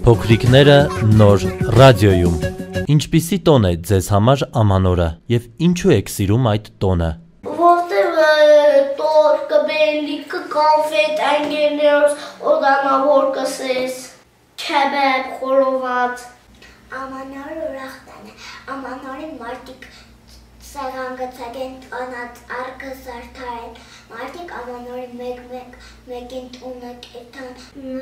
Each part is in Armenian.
Փոքրիկները նոր ռադիոյում։ Ինչպիսի տոն է ձեզ համար ամանորը եւ ինչու եք սիրում այդ տոնը։ Որտեղ տորկը, բելիկը, կոնֆետ, անգերներս, օդանավոր կսես, քեբեբ, խորոված։ Ամանորը ուրախ տան է, ամանորին մարդիկ սեղան գծագեն տանած արկը զարդարեն, մարդիկ ամանորին մեկին տունը կետան։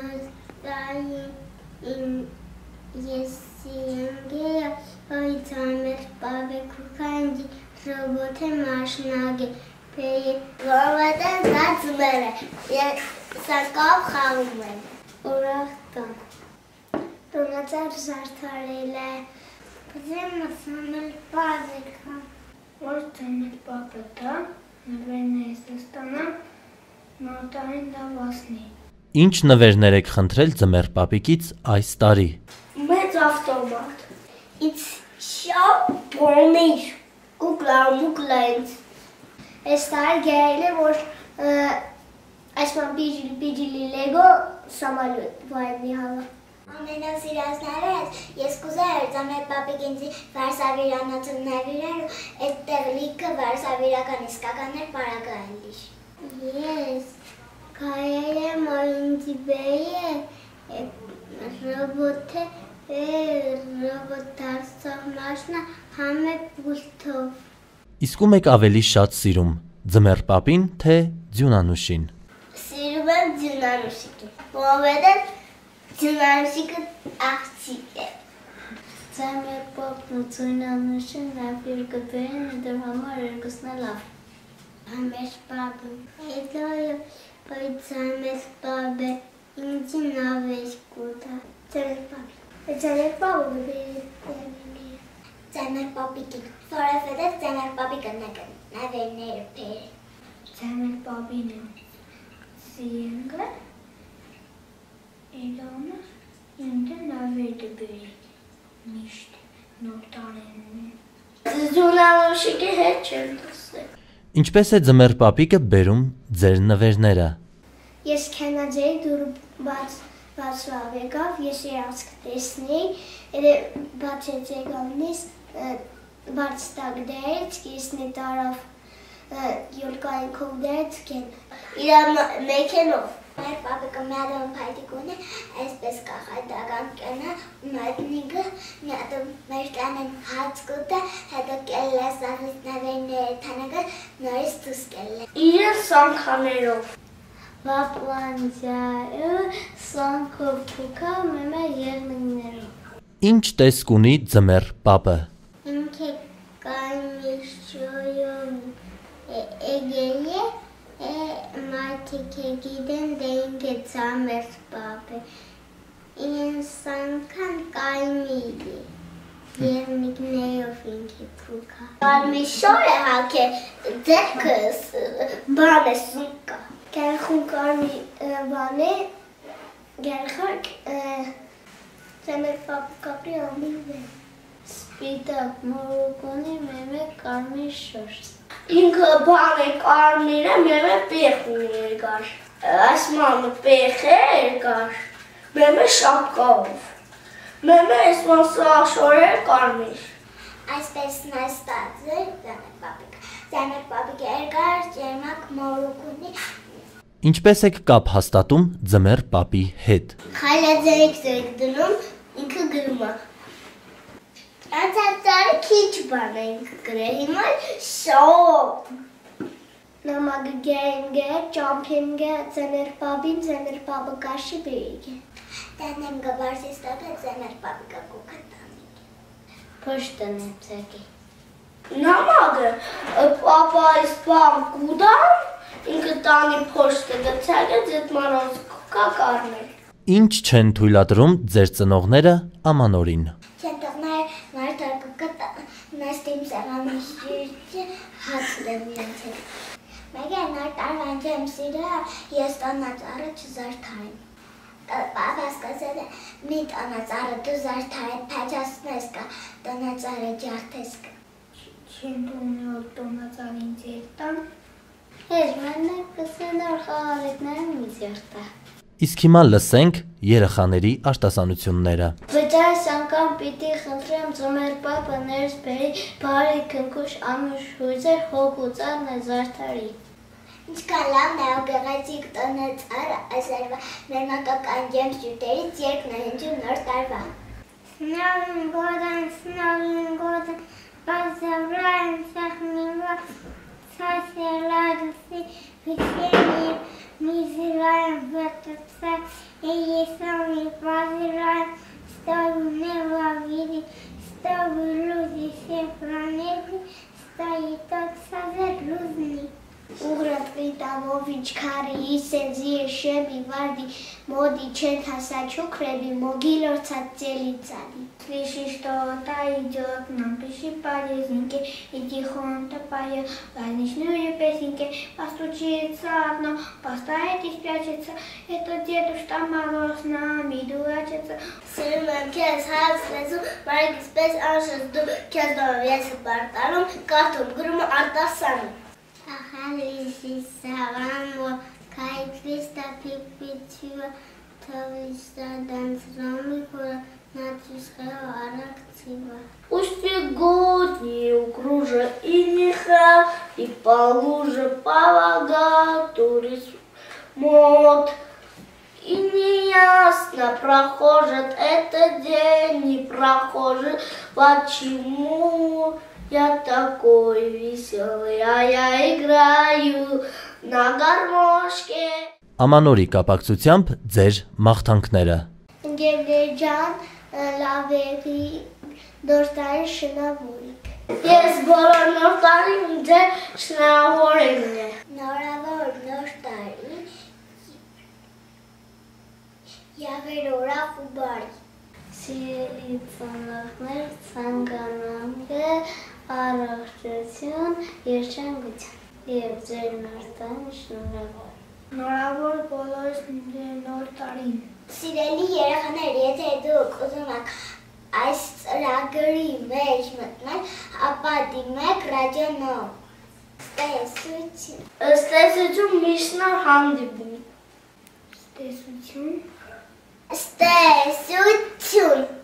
Նոստային եսիանգեը այցամեր պավեկուքանջի ռոբոթե մաշնագե պեի վավատան զացմեր է, սակավ խաղում են, ուրախ տան։ Տոնածար զարդարել է, բզեմ ասամել պավեկա։ Որ ծենել պապետա, նվերն է սստանա, նոտային դավասնի։ Ինչ նվերներ եք խնդրել ձմեռ պապիկից այս տարի։ Մեծ ավտոմատ։ It's shop bonir, կուկլա ինձ։ Այս տարի գերել է, որ այսման բիջիլի լեգո սամալյոտ վայնի հալա։ Ամենասիրածներս ես կուզեր ձմեռ պապիկ ինձի վարսավիրանոցը նվիրեր ու այդտեղ լիքը վարսավիրական իսկականներ պարագային լիշ։ Ես կայել եմ ինձի բեյը ռոբոթե ռոբոտարսող մաշնա համե պուլթով։ Իսկ ում եք ավելի շատ սիրում ձմեռ պապին թե ձյունանուշին։ Սիրում եմ ձյունանուշիկին, որովհետև ձյունանուշիկը աղջիկ է։ Ձմեռ պապն ու ձյունանուշին լավ երկրբերին է դր համար երկուսն է լավ։ Համեր պապը։ Հետո այդ ձմեռ պապը ինձի նավեր կուտա։ Ձմեռ պապի։ Ձմեռ պապը բերի։ Ձմեռ պապիկին, որովհետև ձմեռ պապիկը նավերները բերի։ Ձմեռ պապին է սիենգը, Elona ինձ նավերը բերի, միշտ նոտարենն։ Ձյունանուշիկի հետ չեմ դասել։ Ինչպես է ձմեռ պապիկը բերում ձեր նվերները։ Ես քենաջեի դուրը բացվավ եկավ, ես երացք տեսնեի, բացեց եկավնիս, բարձտակ դերեց, կիսնի տարավ յոլկայինքով դերեց կեն, իրա մեկենով։ Մեր պապիկը միադում պայտիկ ունի, այսպես կախայդական կենը, մատնիգը, միադում մեր կյանեն հաց կուտը, հետո կել է սաղից նավերները թանագը, նորից տուս կել է։ Իրեն սանքաներով։ Վապլանջայը սանքով կուկա մեմե երնգներով։ Ինչ տեսք ունի ձմեռ պապը։ Ինքը կայմիշոյում էգել է, մարդիկ է գիտեն դե ինքը ձմեռ պապը, ինձ սանքան կայմիլ է, երնգներով ինքը կուկա։ Կարմիշոր է հակ է, ձերքս բան է սունկա։ Գերխուն կարմի բան է, գերխակ ձմեռ պապը կապրի ամիվ է։ Սպիտակ մորոկոնի մեմե կարմիր շորս։ Ինքը բան է կարմիր է, մեմե պեղ ունի երկար։ Այս մամը պեղ է երկար, մեմե շապկով։ Մեմե այսման սաղշոր է կարմիր։ Այսպես նստած է ձմեռ պապիկը։ Ձմեռ պապիկը երկար ջերմակ մորոկ ունի։ Ինչպես եք կապ հաստատում ձմեռ պապի հետ։ Խայլաձերիք զերիք դնում, ինքը գրում է։ Անցածարը քիչ բան է ինքը գրել, հիմա շոպ։ Նամագը գենգը, ճամփինգը, ձմեռ պապը կաշի բերիք է։ Տանեմ գվարսիս տակը ձմեռ պապիկը կուկը տանիք։ Փոշտն է ծակի։ Նամագը պապա իսպան կուդամ, ինքը տանի փոշտը գցակը ձետմանոց կուկա կարմեր։ Ինչ չեն թույլատրում ձեր ծնողները ամանորին։ Չենտողներ մարդարկը կտա նստիմ սեղանի շիրճը հաց դեմ յենցել։ Մեկ է նար տարվան ջեմ սիրը ես տանած առը չզարդարին։ Պապաս կասել է մի տանած առը դու զարդարին պաճասնես կա տանած առը ջարդես կա։ Չեն տունի որ տանած առ ինձ երտան։ Ես մենակ կսել որ խաղալետները մի զերտա։ Իսկ հիմա լսենք երեխաների արտասանությունները։ Բայց այս անգամ պիտի խնդրեմ ձմեր պապը ներս բերի բարի քնքուշ ամուշ հույզեր հոգ ու ծառն է զարդարի։ Ինչքան լավն է ու գեղեցիկ տոնը ծառը այսօրվա մեր մանկական ջեմ սյուտերից երկն է հնչում նոր տարվա։ Snowy golden, Bazavran, Sahniva, Saseladsi, Vicini, Miziran, Vatsa, Eyesami, Baziran, Stavu Neva Vidi, Stavu Luzi, Sefranevi, Stayitot Sazer Luzni. Ուղրատվի տամովիչ քարի իսենզի է շեմի վարդի մոդի չեն հասաչուքրեվի մոգիլորցած ծելի ծալի։ Слышишь, что та идет нам пиши полезненьки, иди хонта поет праздничные песенки, постучится одно, поставит и спрячется, это Дедушка Мороз с нами дурачится. Սիրում քեզ հաց լեզու, բարիքս պես անշզդու, քեզ դով ես բարտանում, կարդում գրում արտասանում։ Αχαλήσει σαγάμο, καηκλίστα πιπιτσίβα, ταβίστα δανσρόμικο, να τους χαίω αρακτίβα. Пусть годни кружа и меха, и по луже повага турист мод. И неясно прохожет этот день, не прохожий, почему я такой веселый, а я играю на гармошке. Ամանորի կապակցությամբ ձեր մաղթանքները։ Ընկերներ ջան, լավերի նորտարի շնորհավորիք։ Ես բոլոր նոր տարին ձեր շնորհավորիքն է։ Նորավոր նոր տարի, եղեր ուրախ ու բարի։ Սիրելի ծնողներ, ցանկանանք առողջություն, երջանկություն եւ ձեր նորտարի շնորհավոր։ Նորավոր բոլորս նոր տարին։ Սիրելի երեխաներ, եթե դուք ուզում եք այս ծրագրի մեջ մտնել, ապա դիմեք Ռադիո Նոր։ Ստեսություն։ Ստեսություն միշտ նոր հանդիպում։ Տեսություն Ստեսություն։